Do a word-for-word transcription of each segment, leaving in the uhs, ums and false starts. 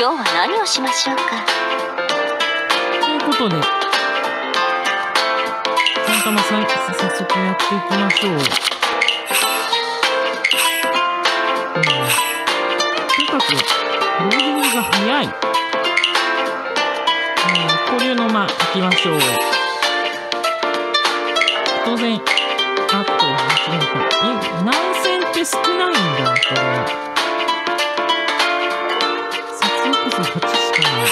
今日は何をしましょうか。 ということで、さん玉さん、早速やっていきましょう。うん、とにかく、ローディングが早い。うん、交流の間、行きましょう。当然、あと、はちめんか。え、何戦って少ないんだ、これ。接続数はちしかない。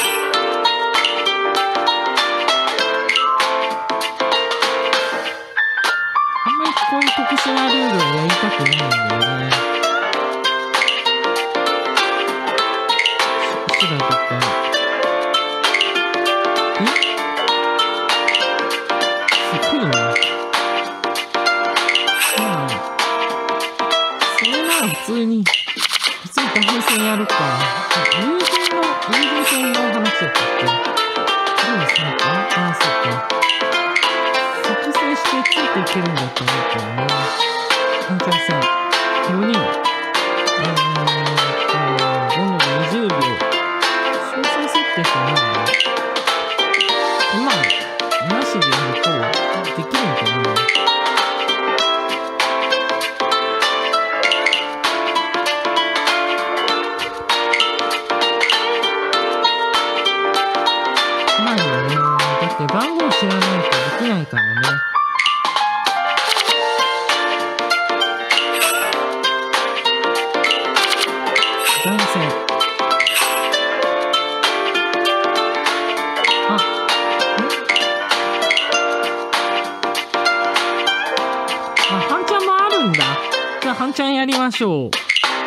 あんまりこういう特殊なルールはやりたくないんだよね。しらとか。え？すごいな。まあ、それなら普通に、普通にダメ戦やるか。友人の、友人戦の話だったっけ？どうですか？ああ、そうか。作成してついていけるんだと思うけどね。反対戦、よにん。えーっと、ごのにじゅうびょう。詳細設定って何だ？今、なしでやると、できるんかな？まあよね。だって番号知らないとできないからね。男性。あ、ん？あ、半ちゃんもあるんだ。じゃあ半ちゃんやりましょう。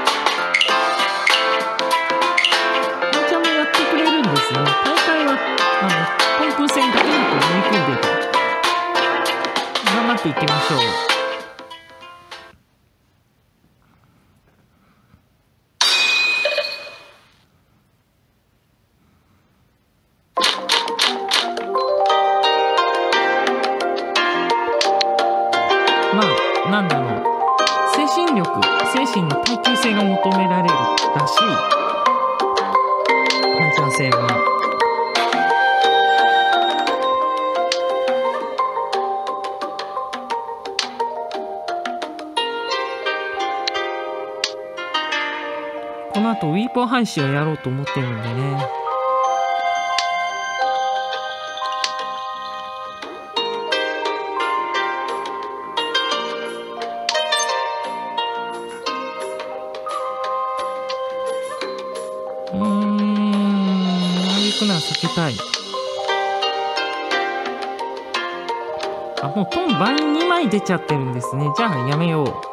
半ちゃんもやってくれるんですね。大会は、あの、ポンプ戦だけにこう乗り込んでいく。頑張っていきましょう。まあ、なんだろう。精神力、精神の耐久性が求められるらしい。半ちゃん戦は。この後、ウィーポー配信をやろうと思ってるんでね。うーん、ああいうくのは避けたい。あ、もうトン倍にまい出ちゃってるんですね。じゃあやめよう。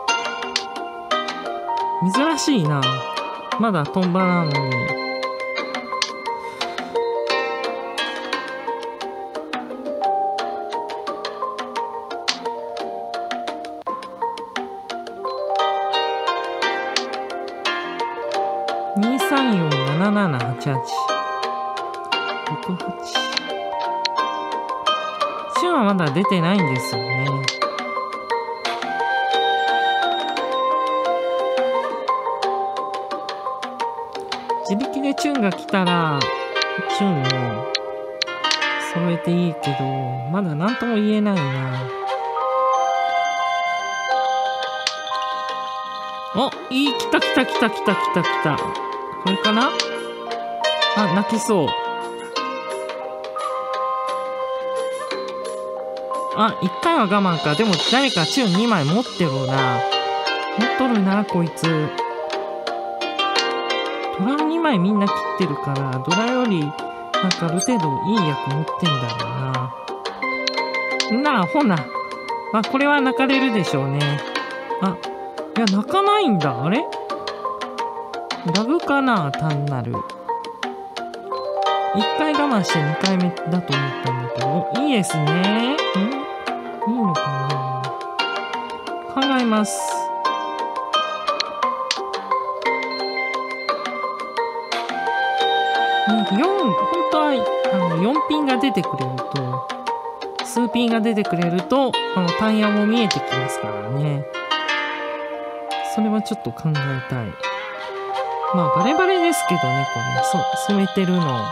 珍しいな。まだトンバなのに。にさんよんななななはちはち。ろくはち。チュンはまだ出てないんですよね。自力でチュンが来たら、チュンを揃えていいけど、まだ何とも言えないな。お、いい、来た来た来た来た来た来た。これかな？あ、泣きそう。あ、一回は我慢か。でも誰かチュンにまい持ってるな。持っとるな、こいつ。ドラにまいみんな切ってるから、ドラより、なんかある程度いい役持ってんだろうな。なあ、ほな。あ、これは泣かれるでしょうね。あ、いや、泣かないんだ。あれ？ラグかな、単なる。一回我慢して二回目だと思ったんだけど、いいですね。ん？いいのかな？考えます。よん、本当は、あの、よんピンが出てくれると、数ピンが出てくれると、あの、タイヤも見えてきますからね。それはちょっと考えたい。 まあバレバレですけどね、これそ染めてるの。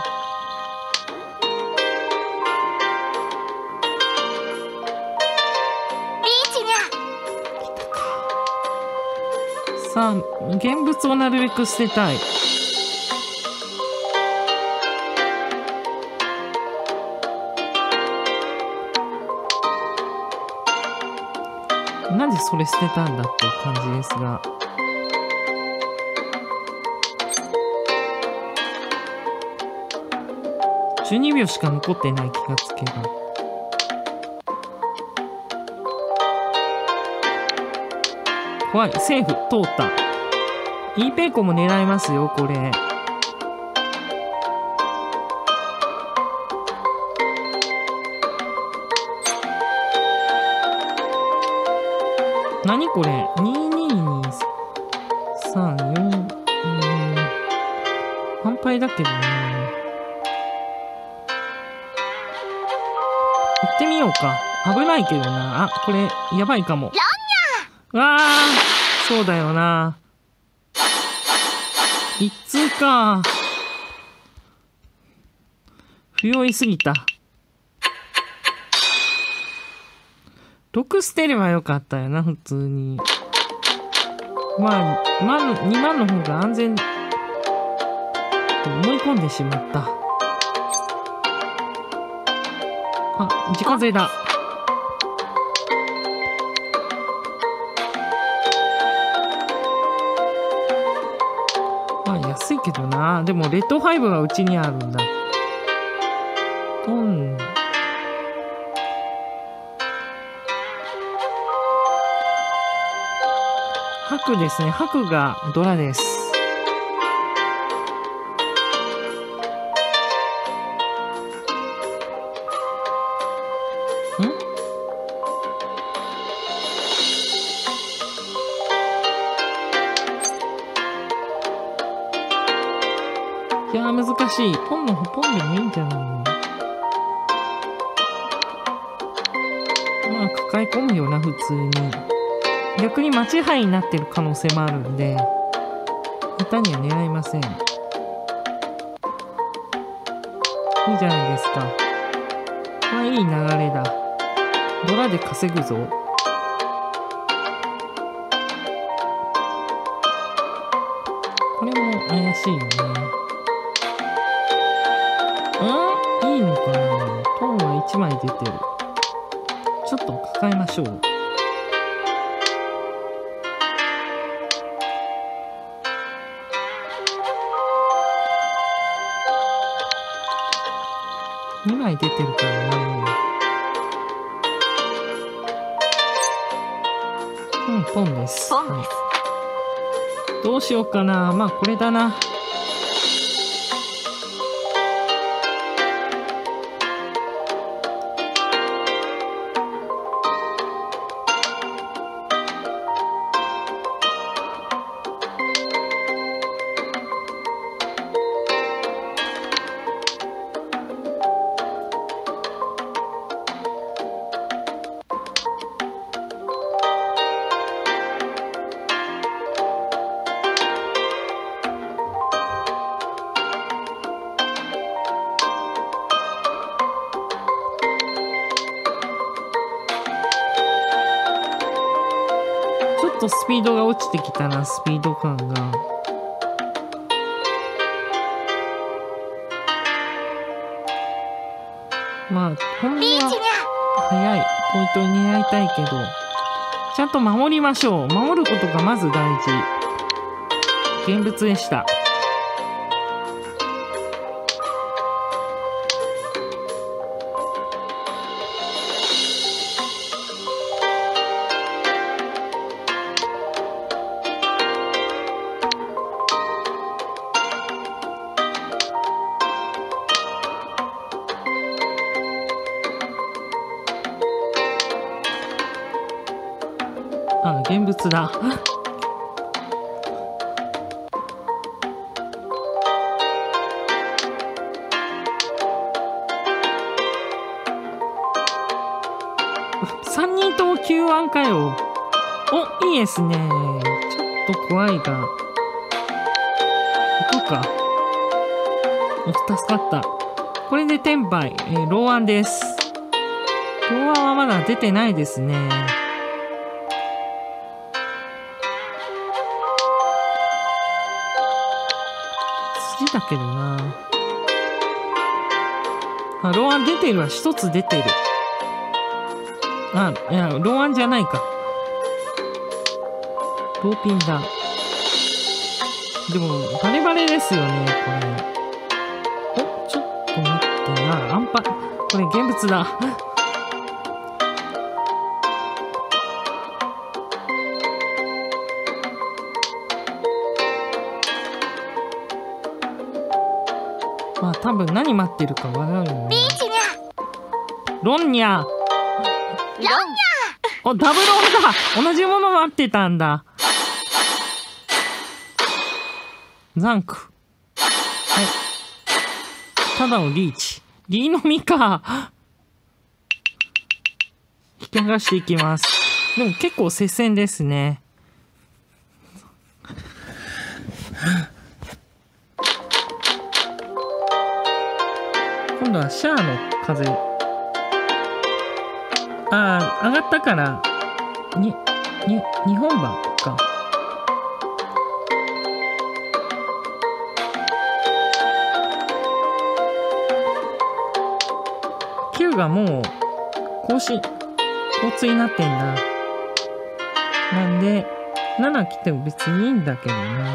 さあ現物をなるべく捨てたい。なんでそれ捨てたんだっていう感じですが、じゅうにびょうしか残ってない気がつけば。怖い、セーフ通った。 E ペイコも狙えますよこれ。何これにーにーにさんよん、うん反敗だけどね。行ってみようか。危ないけどな。あ、これやばいかも。わあ、そうだよな。一通か。不用意すぎた。ろく捨てればよかったよな、普通に。まあ、万にまんの方が安全と思い込んでしまった。あ、自家製だ。まあ、安いけどな。でも、レッドファイブがうちにあるんだ。トン。白ですね。白がドラです。ん？いやー難しい。ポンのポンでもいいんじゃないの？まあ抱え込むよな普通に。逆に間違いになってる可能性もあるんで、下手には狙いません。いいじゃないですか。まあいい流れだ。ドラで稼ぐぞ。これも怪しいよね。うん？いいのかな？トーンはいちまい出てる。ちょっと抱えましょう。にまい出てるからな。うん、ポンです。はい、どうしようかな。まあ、これだな。ちょっとスピードが落ちてきたな、スピード感が。まあ、本当は早いポイントに狙いたいけど、ちゃんと守りましょう。守ることがまず大事。現物でした。あ、現物だ。さんにんともきゅうわんかよ。お、いいですね。ちょっと怖いが。 行くか。お、助かった。これで天敗、えー、ローアンです。ローアンはまだ出てないですね。筋だけどな。あ、ローアン出てるわ。一つ出てる。あ、いや、ローアンじゃないか。ローピンだ。でも、バレバレですよね、これ。お、ちょっと待ってな。アンパ、これ現物だ。まあ、多分何待ってるかわかるよね。ロンニャ。ロンニャ。お、ダブロンだ。同じもの待ってたんだ。ザンク。はい。ただのリーチ。リーのみか。引き剥がしていきます。でも結構接戦ですね。今度はシャアの風。ああ、上がったから、に、に、日本版か。きゅうがもう、更新、交通になってんだ。なんで、なな来ても別にいいんだけどな。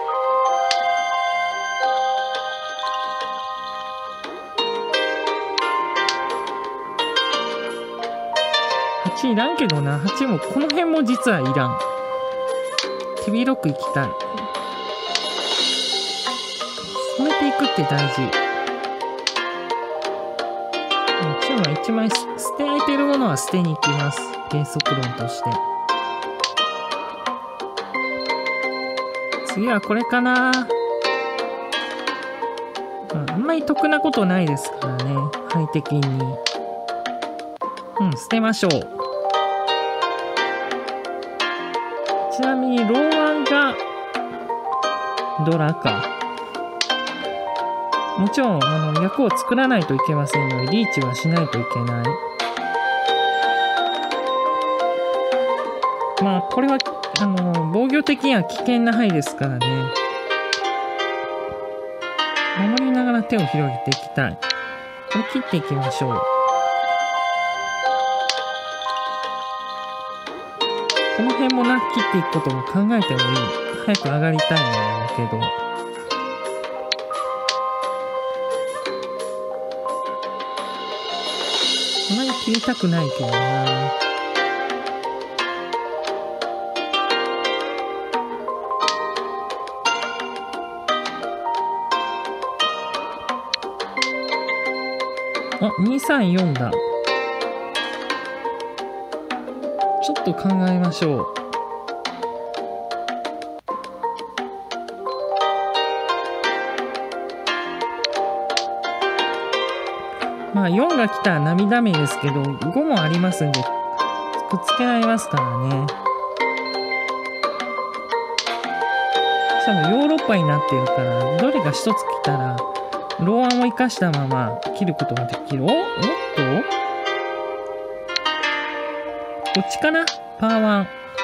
はちいらんけどな。はちも、この辺も実はいらん。手広く行きたい。進めていくって大事。チームはいちまい捨て空いてるものは捨てに行きます。原則論として。次はこれかな。あんまり得なことないですからね。ハイテキに。うん、捨てましょう。ちなみに、ローアンが、ドラか。もちろん、あの、役を作らないといけませんので、リーチはしないといけない。まあ、これは、あの、防御的には危険な範囲ですからね。守りながら手を広げていきたい。これ切っていきましょう。この辺もな、切っていくことも考えてもいい。早く上がりたいんだけど。あまり切りたくないけどな。あ、にさんよんだ。ちょっと考えましょう。まあよんが来たら涙目ですけど、ごもありますんで、くっつけられますからね。しかもヨーロッパになってるから、どれか一つ来たら、ローアンを生かしたまま切ることができる。おおっとこっちかなパーワン。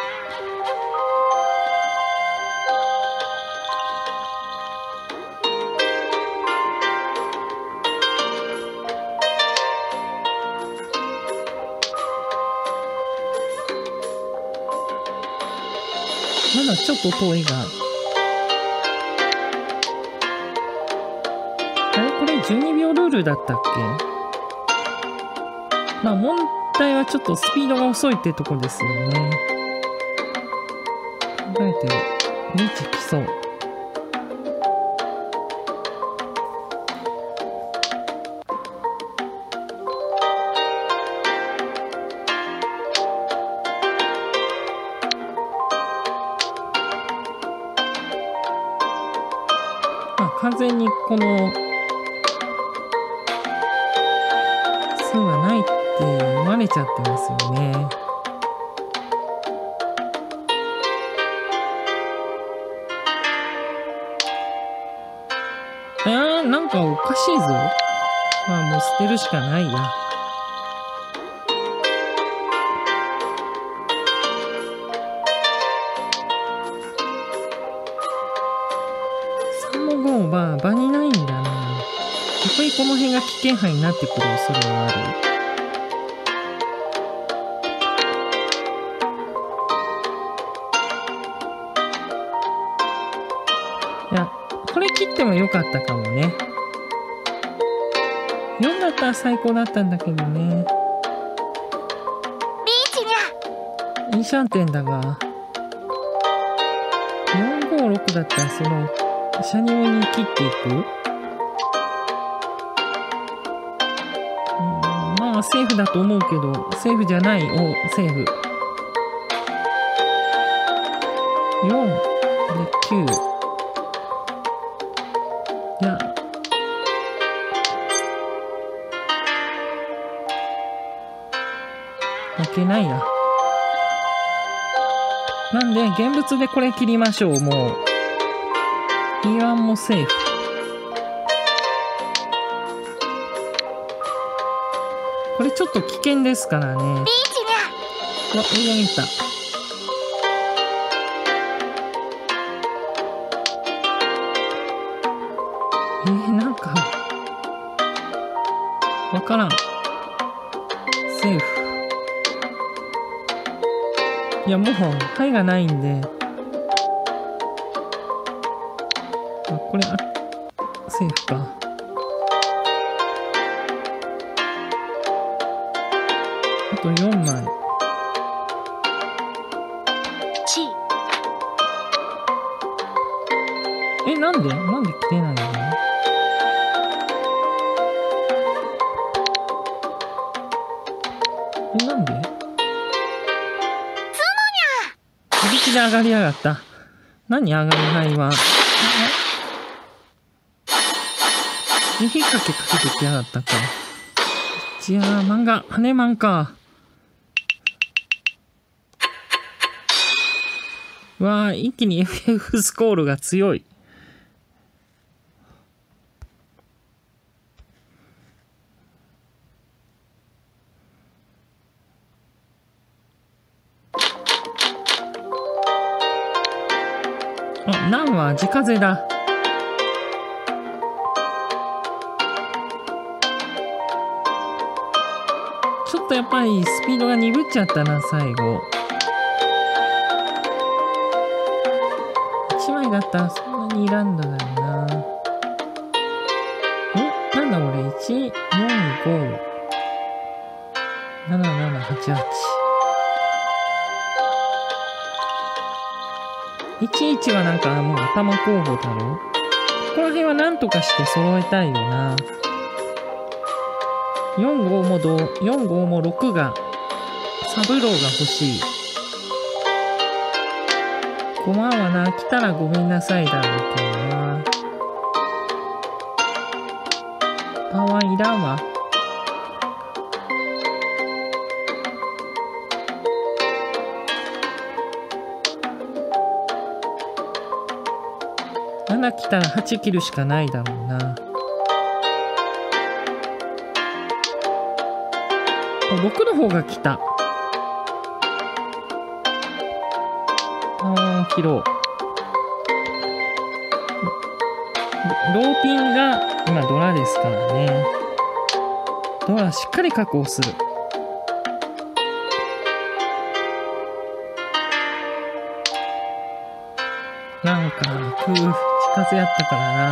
まだちょっと遠いが。あれこれじゅうにびょうルールだったっけ？まあ問題はちょっとスピードが遅いってとこですよね。考えてる。リーチ来そう。まあ完全にこの数はないって読まれちゃってますよね。 えー、なんかおかしいぞ。まあもう捨てるしかないや。さんもごもまあ場にないんだな。逆にこの辺が危険範囲になってくる恐れはある。いや、これ切ってもよかったかもね。よんだったら最高だったんだけどね。 リーチにゃ。 いいシャンテンだが。よんごろくだったらその、シャニオに切っていく？うん、まあ、セーフだと思うけど、セーフじゃない。お、セーフ。よんできゅう。いや、負けないな。なんで、現物でこれ切りましょう、もう。ピーワン もセーフ。これちょっと危険ですからね。 リーチにゃ。 うわ、追い上げた。えー、なんか、わからん。セーフ。いや、もう、牌がないんで。あ、これ、あ、セーフか。あとよんまい。 チえ、なんでなんで切れないの？え、なんで？自力で上がりやがった。何上がり牌は。引っ掛けかけてきやがったか。じゃあ、漫画、羽マンか。わあ、一気に エフエフ スコールが強い。あ、ナンは地風だ。ちょっとやっぱりスピードが鈍っちゃったな、最後。いちまいだったらそんなにいらんだよな。ん？なんだこれ、いち、よん、ご、なな、なな、はち、はち。いちいちはなんかもう頭候補だろ。ここら辺はなんとかして揃えたいよな。よん、ごもど、よん、ごもろくが、サブローが欲しい。ごまはな、来たらごめんなさいだろうけどな。パワーいらんわ。なな来たらはち切るしかないだろうな。ろくの方が来た。あー、切ろう。ローピンが今ドラですからね。ドラしっかり確保する。なんか、くー、地風やったからな。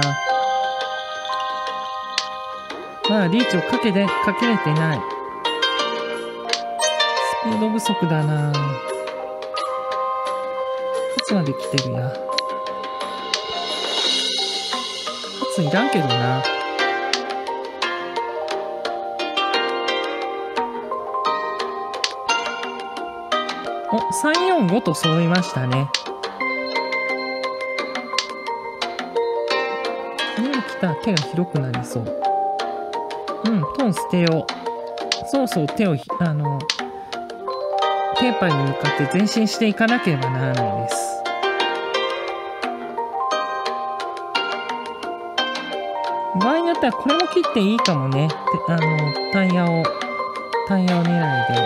まあ、リーチをかけて、かけれてない。スピード不足だな。いつまで来てるや。いらんけどな。お、さんよんごと揃いましたね。に来たら手が広くなりそう。うん、トン捨てよう。そうそう、手をあのテーパーに向かって前進していかなければならないです。 場合によってはこれも切っていいかもね。であの、タイヤを、タイヤを狙いで。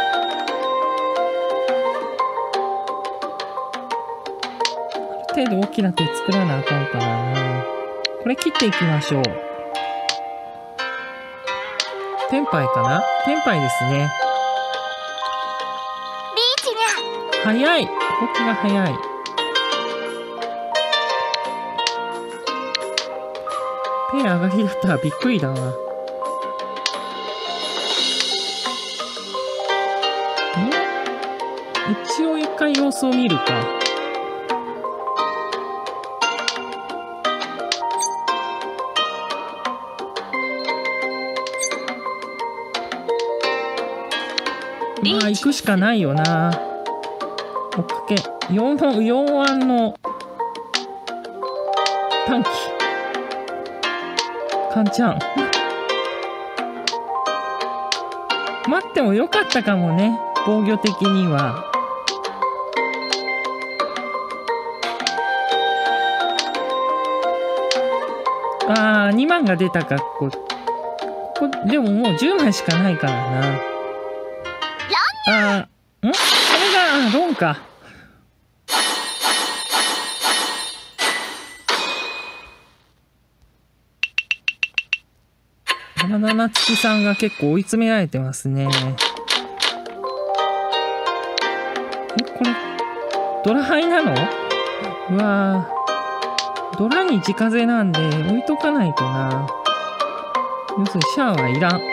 ある程度大きな手作らなあかんからな。これ切っていきましょう。テンパイかな？テンパイですね。早い！動きが早い。ペア上がりだったらびっくりだわ。ん？一応一回様子を見るか。まあ行くしかないよな。追っかけよんのよん腕の短期カンちゃん待ってもよかったかもね、防御的には。あーにまんが出たか。ここここでももうじゅうまいしかないからな。あーんこれがロンか。バナナつきさんが結構追い詰められてますね。え、これ、ドラハイなの？うわぁ。ドラに地風なんで置いとかないとな。要するにシャアはいらん。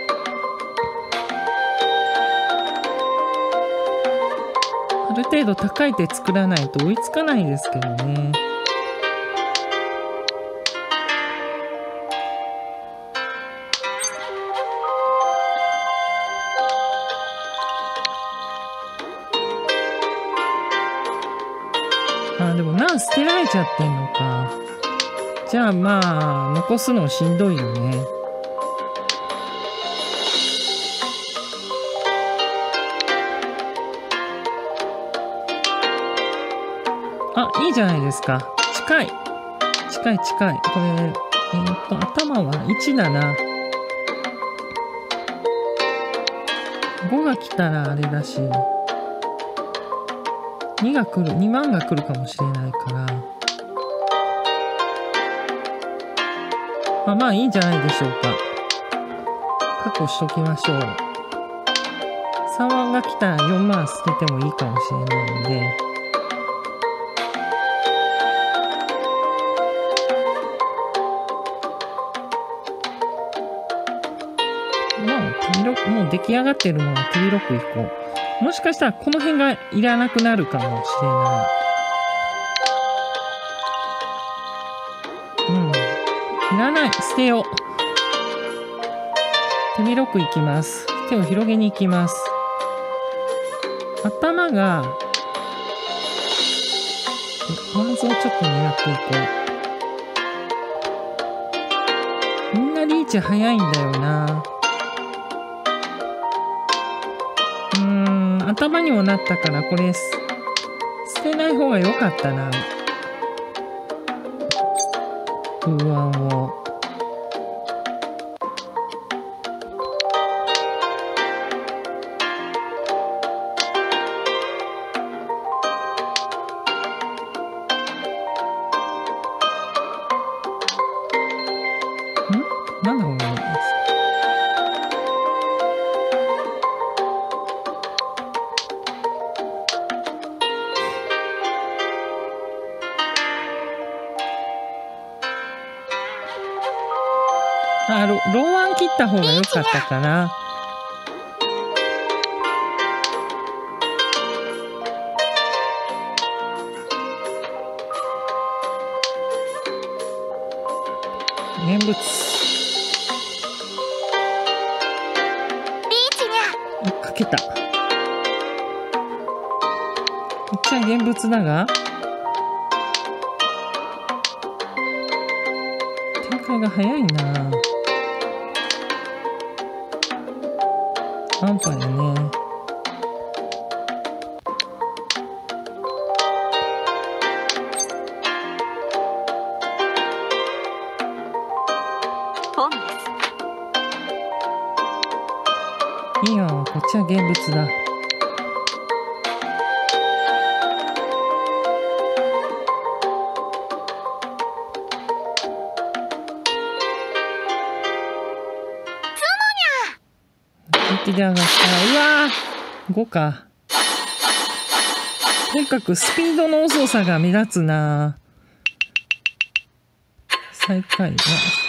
ある程度高い手作らないと追いつかないですけどね。あ、でもナン捨てられちゃってんのか。じゃあまあ、残すのしんどいよね。あ、いいじゃないですか。近い。近い近い。これ、えー、っと、頭はいちだな。ごが来たらあれだし。にが来る、にまんが来るかもしれないから。まあまあいいんじゃないでしょうか。確保しときましょう。さんまんが来たらよんまん捨ててもいいかもしれないんで。まあ、手広く、もう出来上がってるものは手広くいこう。もしかしたらこの辺がいらなくなるかもしれない。うん。いらない。捨てよう。手広くいきます。手を広げに行きます。頭が、ワンズをちょっと狙っていこう。みんなリーチ早いんだよな。うーん、頭にもなったからこれ、捨てない方が良かったな。不安を。ん？なんだこれ。あ、ロ、ローワン切った方が良かったかな。現物。追っかけた。こっちは現物だが、展開が早いな。半端やね。 本です。 いいよ、こっちは現物だ。で上がった。うわーごか。とにかくスピードの遅さが目立つな。最下位は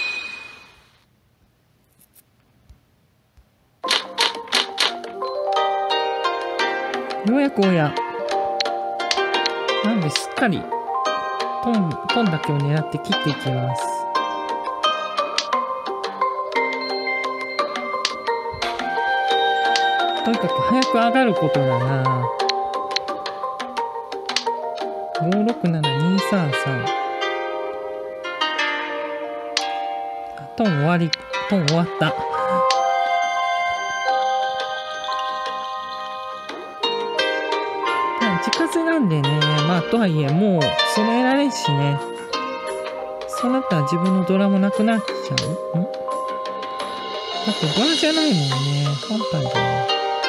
ようやく親なんですっかりトントンだけを狙って切っていきます。とにかく早く上がることだな。ごろくななにさんさん。トン終わり、トン終わった。近づなんでね、まあとはいえもう揃えられんしね。そうなったら自分のドラもなくなっちゃう？ん？だってドラじゃないもんね。本体だね。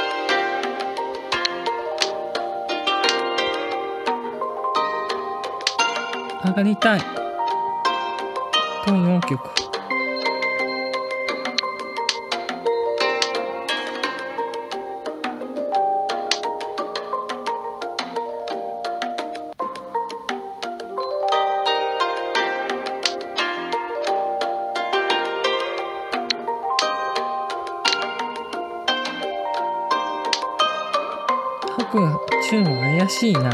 上がりたい。トンよんきょく。白がチューンは怪しいな。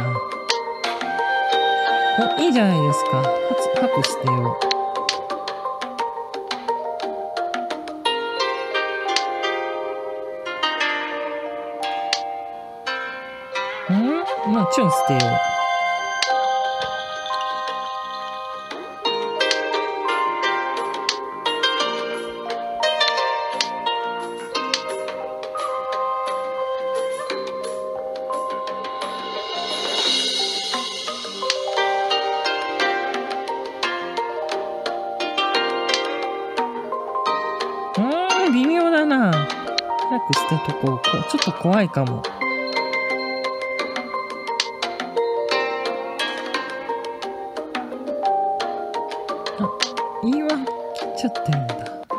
お、いいじゃないですか。白捨てよう。ん？まあチューン捨てよう。微妙だな。早く捨てとこう。ちょっと怖いかも。あ、言い訳切っちゃってるんだ。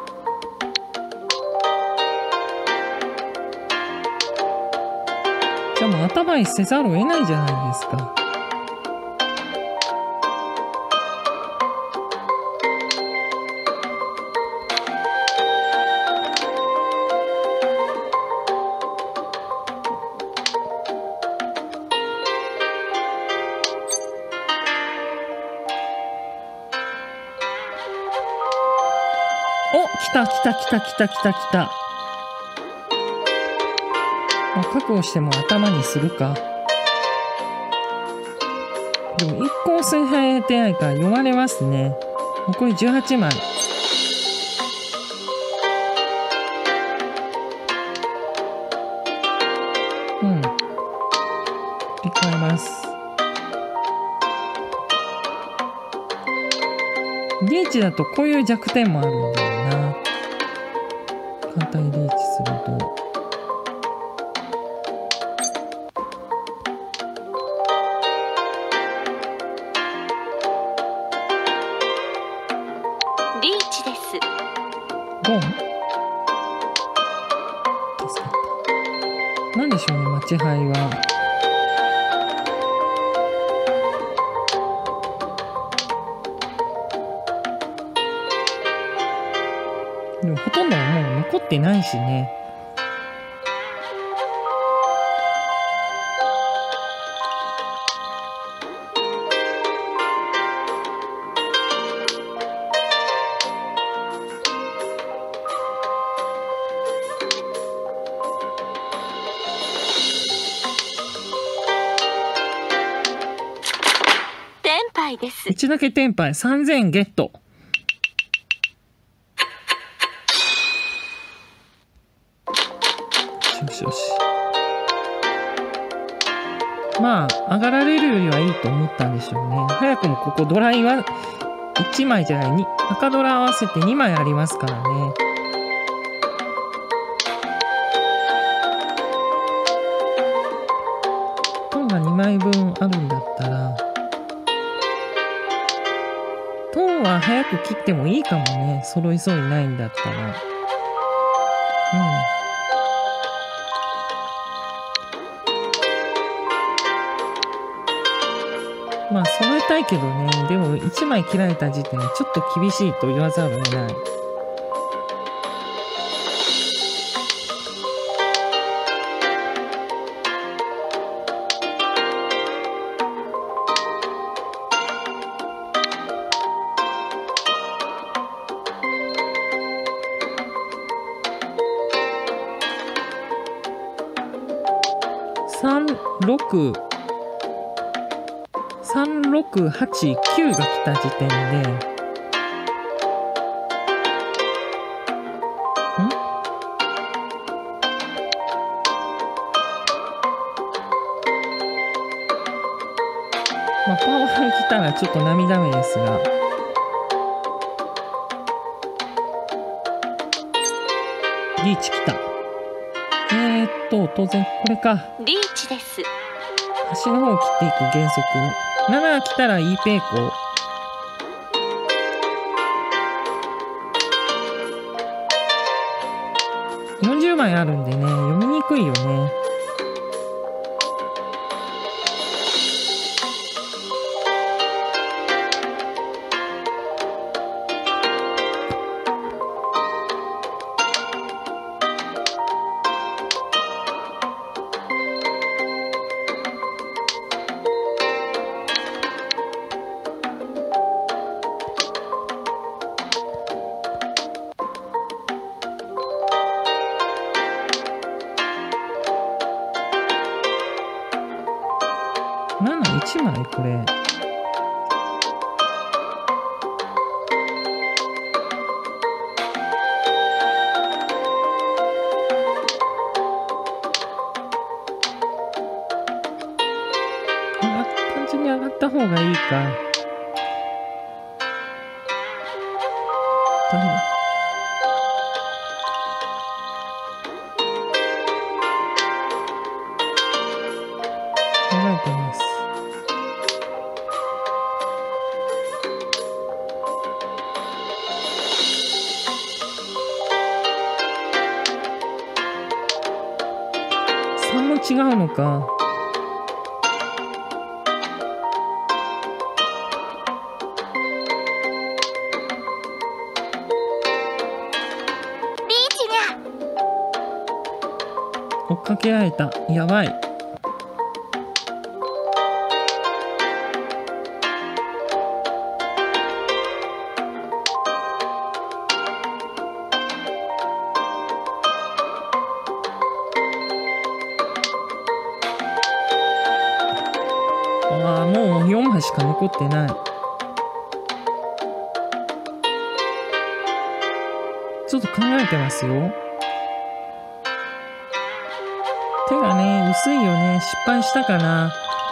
じゃあもう頭にせざるを得ないじゃないですか。お、来た来た来た来た来た来た。まあ、覚悟しても頭にするか。でも一個水平てないから読まれますね。残りじゅうはちまい。うん。切り替えます。リーチだとこういう弱点もあるんだよな。簡単にリーチすると。 リーチです。 ゴン？助かった。なんでしょうね、マチハイは。でもほとんどもう残ってないしね。 テンパイです。 うちだけテンパイさんぜんゲット。よしよし。まあ上がられるよりはいいと思ったんでしょうね。早くもここドライはいちまいじゃないに赤ドラ合わせてにまいありますからね。トンがにまいぶんあるんだったらトンは早く切ってもいいかもね。揃いそうにないんだったら。うん。まあ揃えたいけどね。でもいちまい切られた時点でちょっと厳しいと言わざるを得ない。さんろくさんろくはちきゅうが来た時点でんまあパワー来たらちょっと涙目ですが、リーチ来た。えーっと当然これか。 リーチです。 端の方を切っていく原則。ななが来たらいいペイコ。よんじゅうまいあるんでね、読みにくいよね。なないちまいこれ。あ、単純に上がった方がいいか。だめ。考えてます。さんも違うのか。 リーチが追っかけられた。やばい。ああ、もうよんまいしか残ってない。ちょっと考えてますよ。手がね、薄いよね。失敗したかな。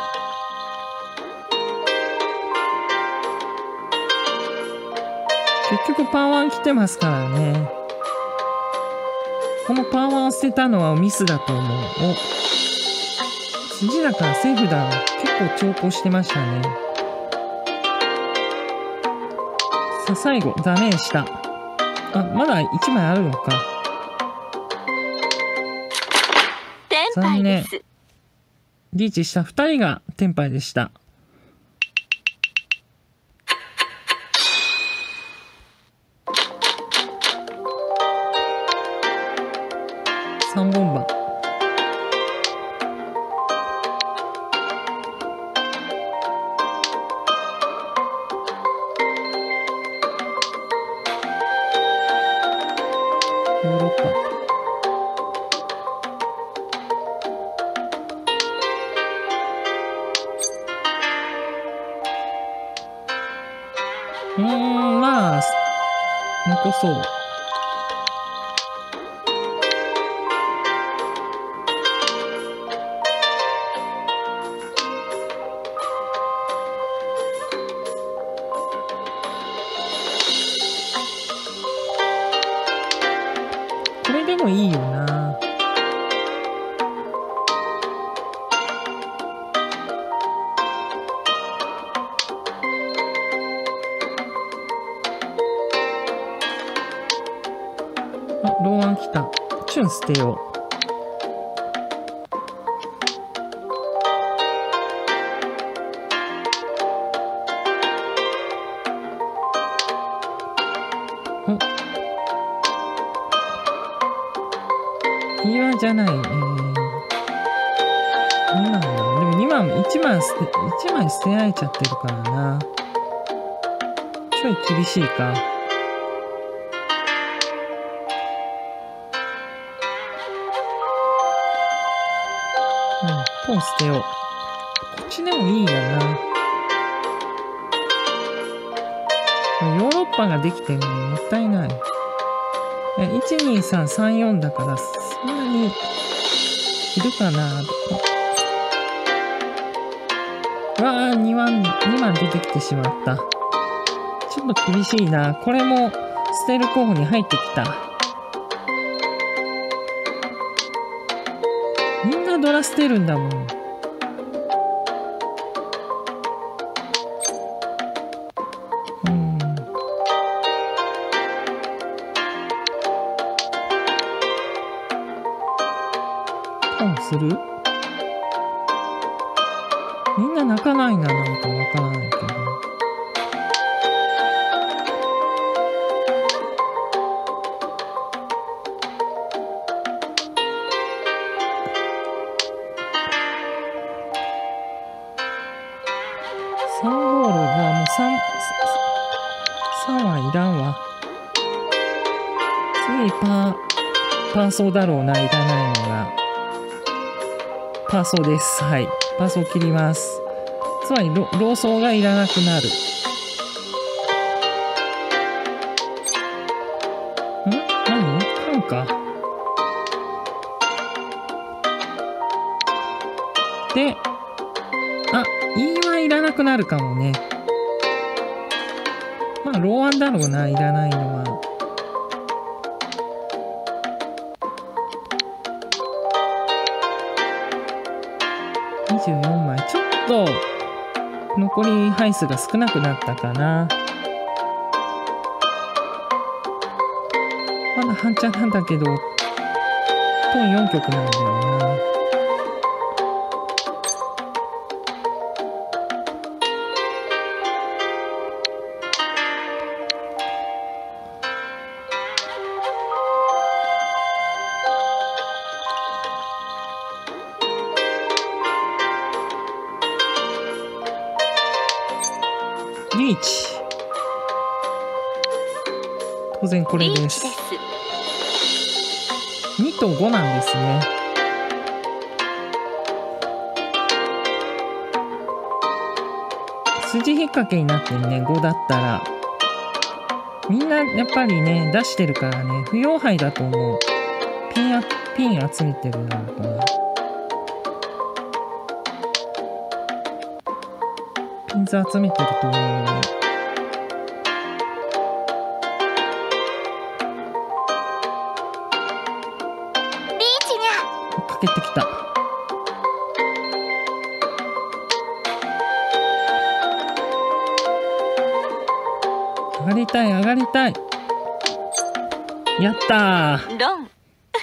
結局パワー来てますからね。このパワーを捨てたのはミスだと思う。お、筋だからセーフだわ。結構長考してましたね。さあ最後ダメでした。あ、まだいちまいあるのか。 テンパイです。 リーチしたふたりがテンパイでした。さんぼんば。ヨーロッパ。うーん、まあ残そう。 これでもいいよな。あ、ローアン来た。チュン捨てよう。にまんじゃない。えー、にまんだ。でもにまん、いちまん捨て、いちまん捨てられちゃってるからな。ちょい厳しいか。うん、ポン捨てよう。こっちでもいいやな。ヨーロッパができてるのにもったいない。いち、に、さん、さん、よんだから、そんなにいるかな。わあ、にまん、にまん出てきてしまった。ちょっと厳しいな。これも捨てる候補に入ってきた。みんなドラ捨てるんだもん。する？みんな泣かないな、なんかわからないけど。さんゴールがもうさん、さんはいらんわ。次パー、パーソーだろうな、いらないのが。パーソーです。はい。パーソー切ります。つまりロ、ローソーがいらなくなる。ん？何？缶か。で、あ、E はいらなくなるかもね。まあ、ローワンだろうな、いらないのは。にじゅうよんまい。ちょっと、残り配数が少なくなったかな。まだ半チャンなんだけど、トンよんきょくなんだよな。リーチ。当然これです。にとごなんですね。筋引っ掛けになってるね、ごだったら。みんなやっぱりね、出してるからね、不要牌だと思う。ピンあ、ピン集めてるな、これ。ピンズ集めてると思うね。かけてきた。上がりたい上がりたい。やったー。 ドン。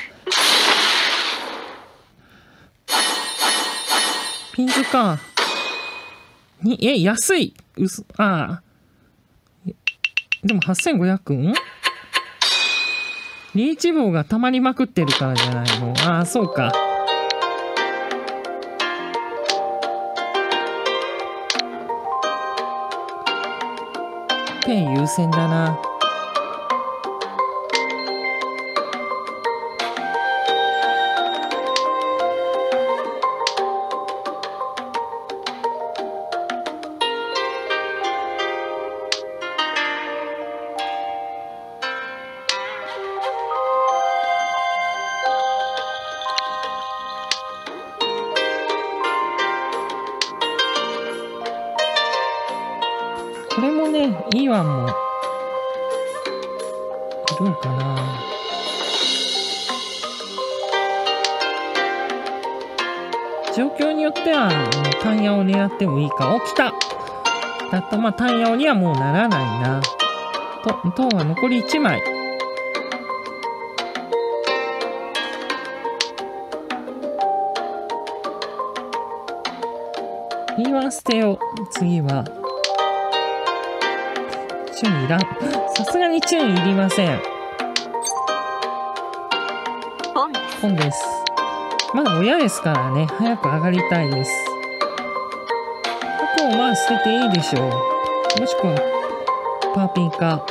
ピンズか。にえ安いうすああ。でもはっせんごひゃくん？リーチ棒が溜まりまくってるからじゃないの。ああ、そうか。ペン優先だな。これもね、イワンもいるんかな。 状況によっては、単ヤを狙ってもいいか。お、来た。だと、まあ、単ヤにはもうならないな。と、塔は残りいちまい。ピーワン 捨てよう。次は。チュンいらん。さすがにチュンいりません。 ポンです。 ポンです。まだ親ですからね。早く上がりたいです。過去をまあ捨てていいでしょう。もしくは、パーピンか。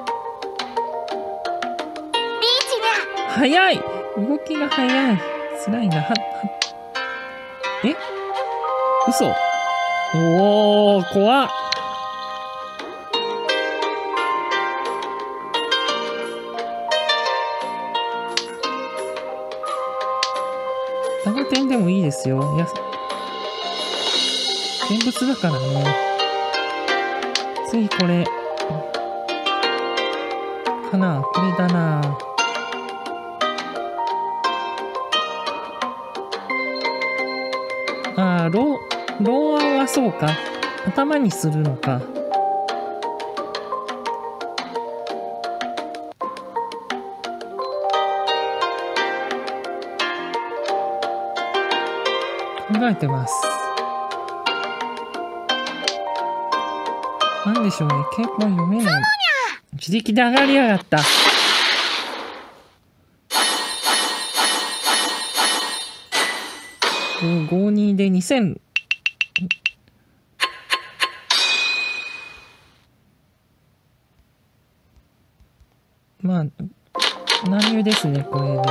リーチが。 早い。動きが早い。辛いな。は、は、え嘘。おー、怖っ。ダブテンでもいいですよ。いや、見物だからね。次これ。かな、これだな。ああ、ロー、ローアンはそうか。頭にするのか。考えてます。なんでしょうね。結構読めない。自力で上がりやがった。ごにでにせん。まあ、難入ですね、これで。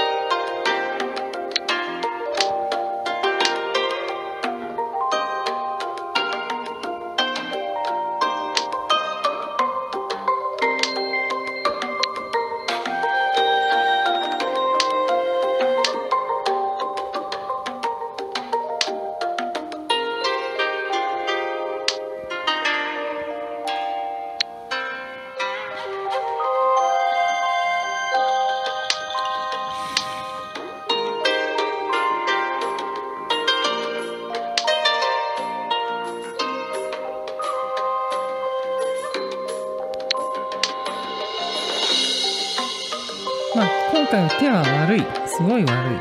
まあ、今回は手は悪い。すごい悪い。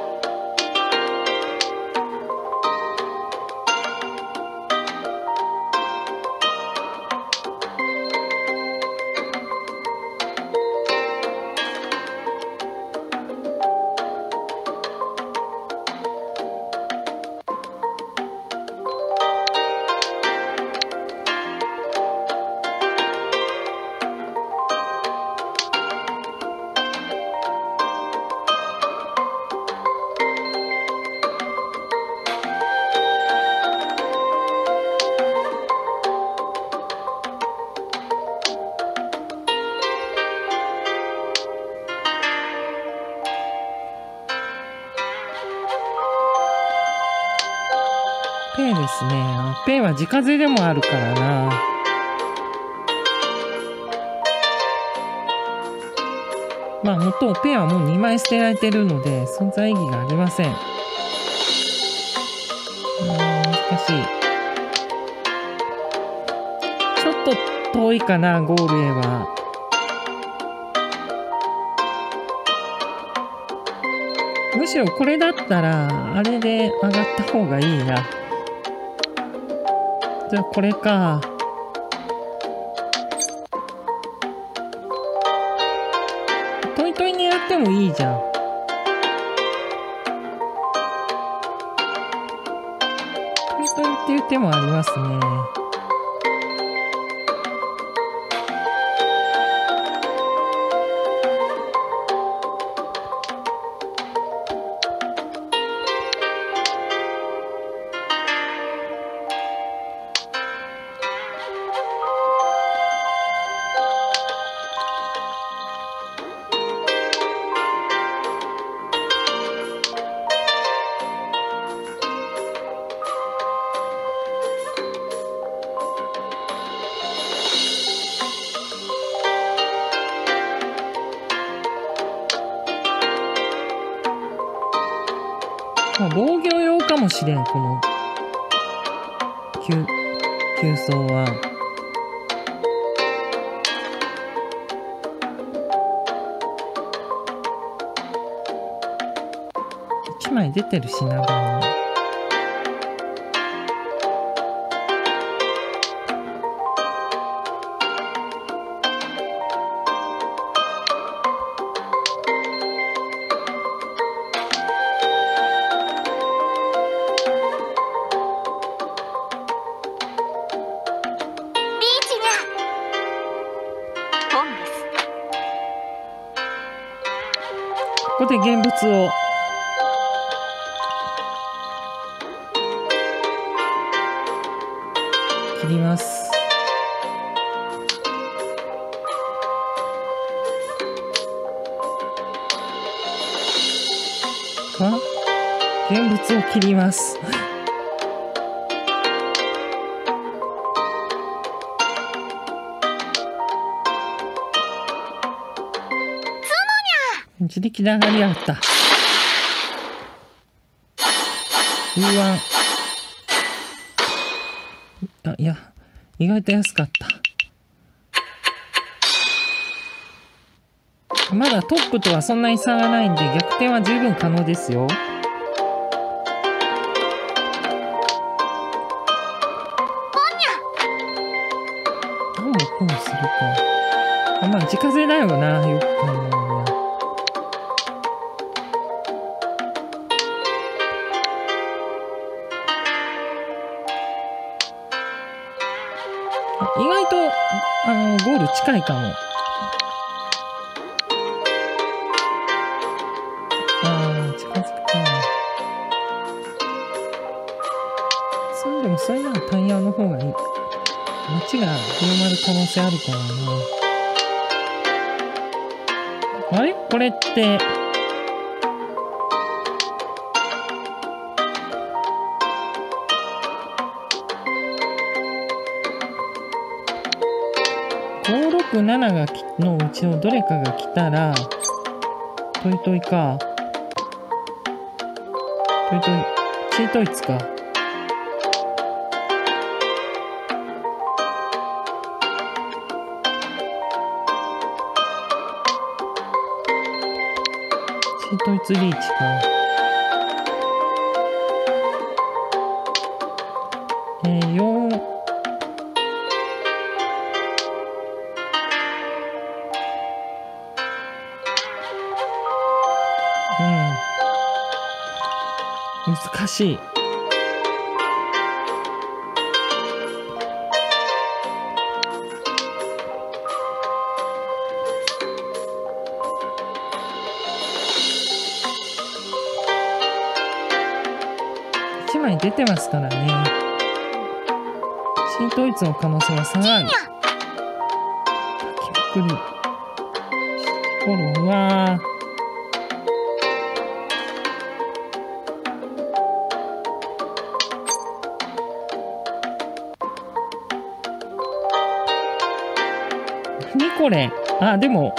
ペイですね。ペイは自家製でもあるからな。まあ、もとペイはもうにまい捨てられてるので、存在意義がありません。うーん、難しい。ちょっと遠いかな、ゴールへは。むしろこれだったら、あれで上がった方がいいな。じゃあこれか。トイトイ狙ってもいいじゃん。トイトイっていう手もありますね。 まあ、防御用かもしれん、この急急走は。いちまい出てるしな、場に。ここで現物を切ります。あ、現物を切ります。自力で上がりやがった。うわん。あ、いや、意外と安かった。まだトップとはそんなに差がないんで、逆転は十分可能ですよ。何もポンするか。あ、まあ、自家製だよな、よく考えるな。意外とあのゴール近いかも。ああ、近づくか。そうでもそれならタイヤの方がいい。街が広まる可能性あるからな。あれこれってごろくなながきのうちのどれかが来たらトイトイか。トイトイチートイツか。チートイツリーチか。えー、よん難しい。いちまい出てますからね。チートイツの可能性は下がる。書きまくり。フォローは何これ。あ、でも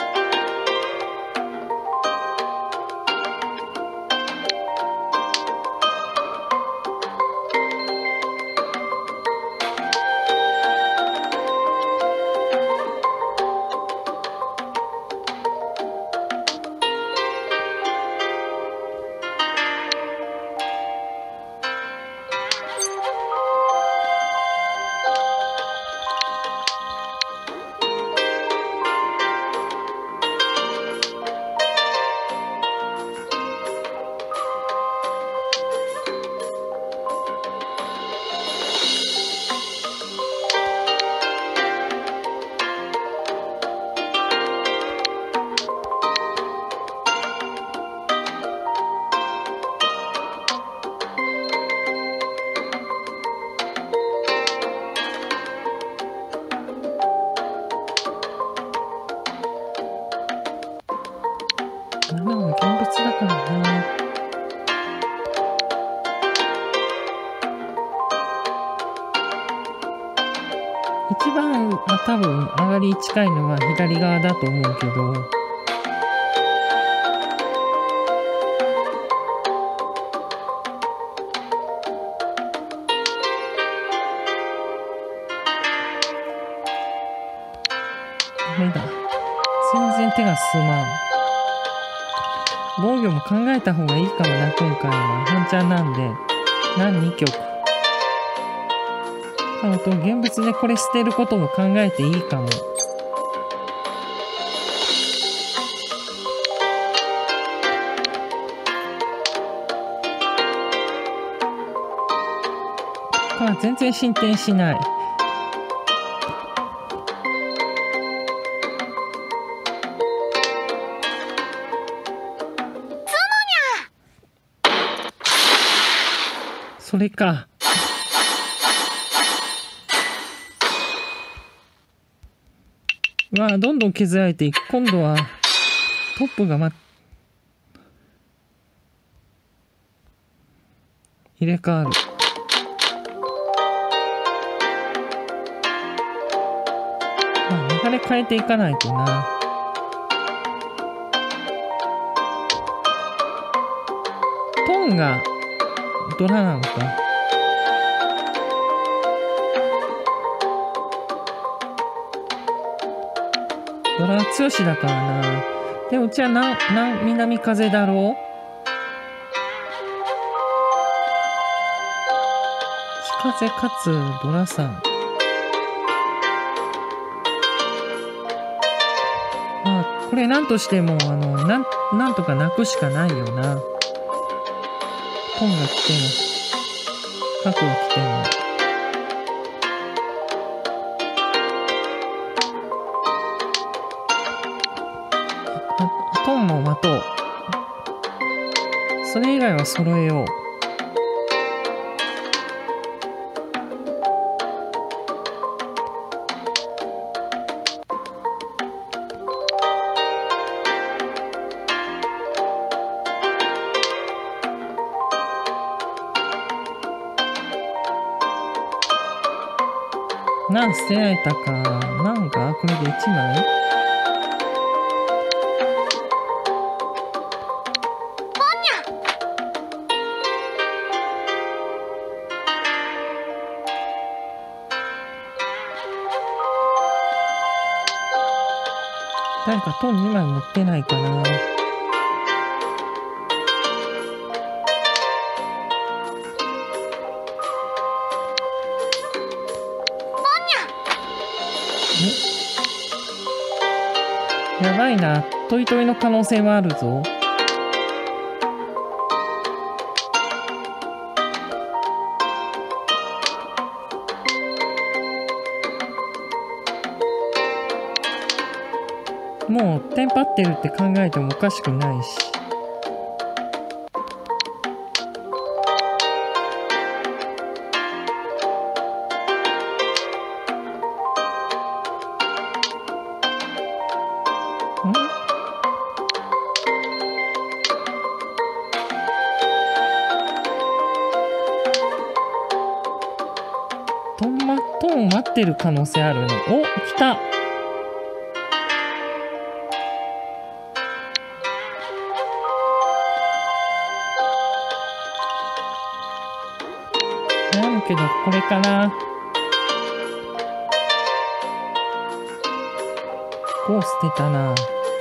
ななは現物だからな。一番あ多分上がり近いのは左側だと思うけど、 然手が進まん。防御も考えた方がいいかもな、今回は。半チャンなんで。何にきょく。あと、現物でこれ捨てることも考えていいかも。あ、全然進展しない。それか。わあ、どんどん削られていく。今度はトップがま入れ替わる。まあ、流れ変えていかないとな。トンがドラなのか。ドラ強しだからな。で、うちはな、な、南風だろう。北風かつドラさん。まあ、これなんとしても、あの、なん、なんとかなくしかないよな。トンが来ても、核が来ても。トンも待とう。それ以外は揃えよう。何捨てられたか。なんかこれでいちまい。誰かトンにまい持ってないかな。やばいな。トイトイの可能性はあるぞ。もうテンパってるって考えてもおかしくないし。トンマトンを待ってる可能性あるの。お、来た。悩むけどこれかな。ご捨てたな。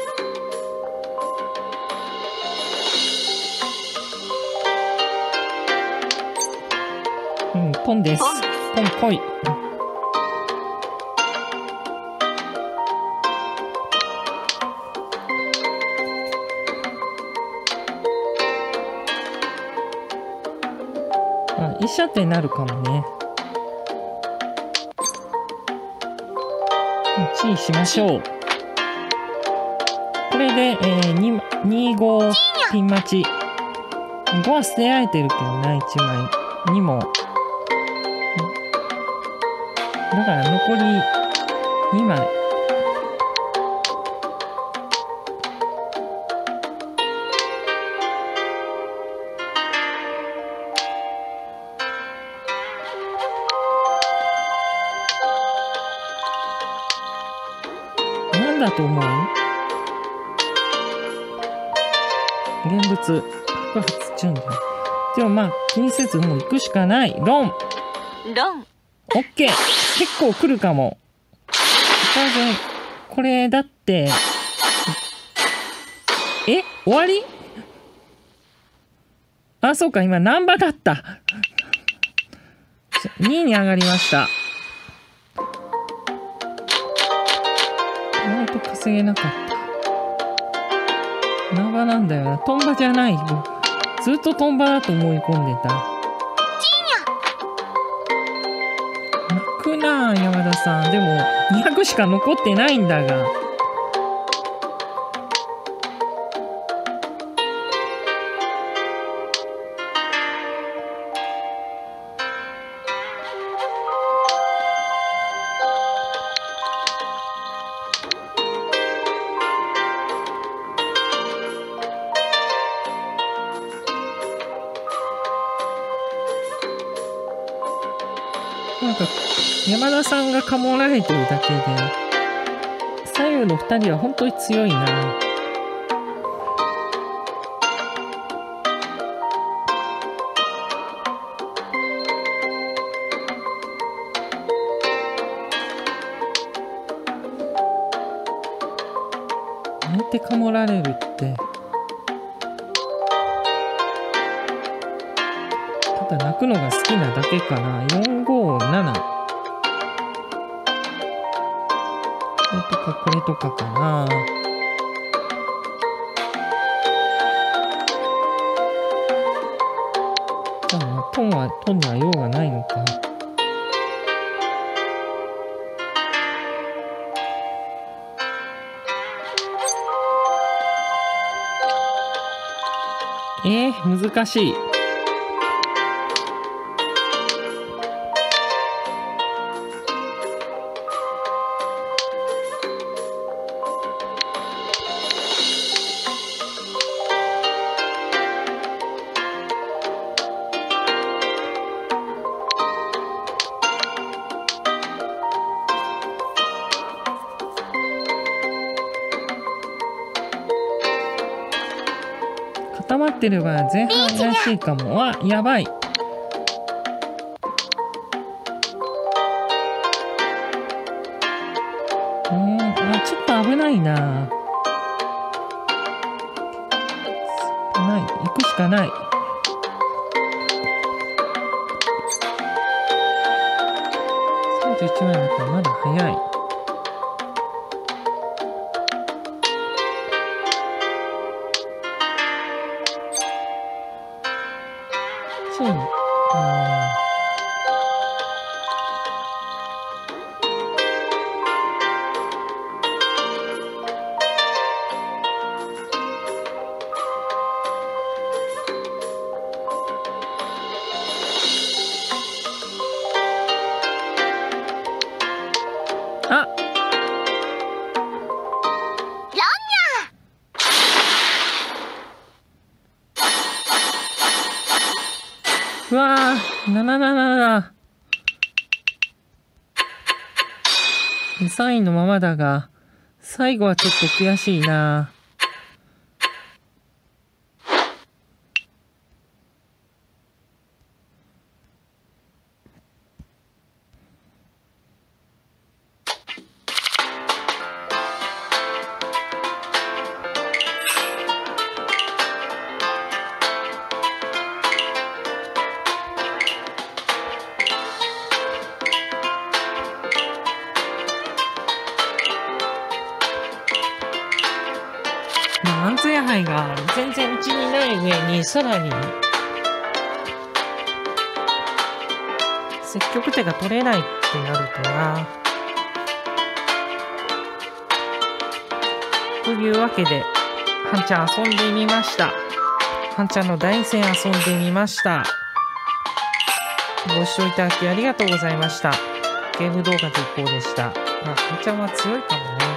うん、ポンです。ポン来い。あ、一射手になるかもね。いちいしましょう。これで、えー、に、に、ごピン待ち。ごは捨てられてるけどな、いちまい。にも。だから残りにまい。なんだと思う？現物。白髪チュンだ。でもまあ気にせずもう行くしかない。ロン。 ロン。 オッケー。結構来るかも。当然、これだって、 え、終わり？あ、そうか、今、ナンバだった。にいに上がりました。意外と稼げなかった。ナンバなんだよな。トンバじゃないよ。ずっとトンバだと思い込んでた。泣くなあ、山田さん。でも、にひゃくしか残ってないんだが。なんか山田さんがかもられてるだけで左右のふたりは本当に強いな。あえてかもられるってただ泣くのが好きなだけかな。よんごなな。これとかこれとかかな。じゃあまあトンはトンには用がないのか。えー、難しい。固まってれば前半怪しいかも。あ、やばい。うん、あ、ちょっと危ないな。ない、行くしかない。さんじゅういちまいだからまだ早い。チーム、あ、うわー、ななななな。さんいのままだが、最後はちょっと悔しいな。マンズヤ杯が全然うちにない上にさらに積極手が取れないってなるとな。というわけでハンちゃん遊んでみました。ハンちゃんの大戦遊んでみました。ご視聴いただきありがとうございました。ゲーム動画実行でした。まあ、ハンちゃんは強いかもね。